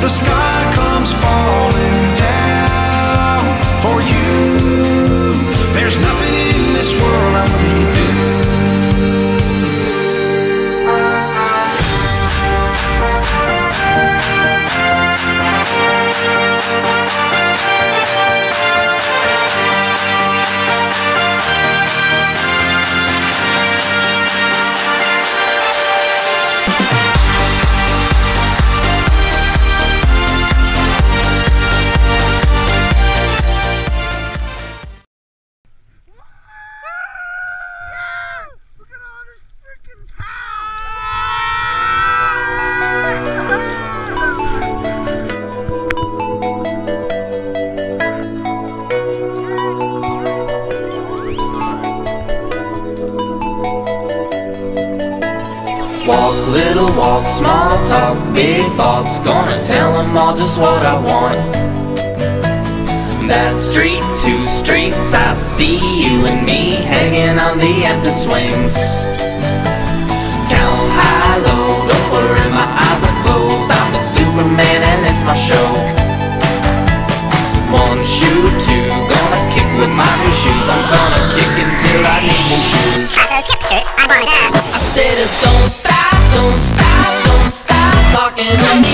the sky comes falling down for you. There's nothing in this world I wouldn't do. Walk, little walk, small talk, big thoughts. Gonna tell them all just what I want. That street, two streets, I see you and me hanging on the empty swings. Count high, low, don't worry, my eyes are closed. I'm the Superman and it's my show. One shoe, two, gonna kick with my new shoes. I'm gonna kick until I need new shoes. At those hipsters, I wanna dance. I said, don't stop, don't stop, don't stop talking.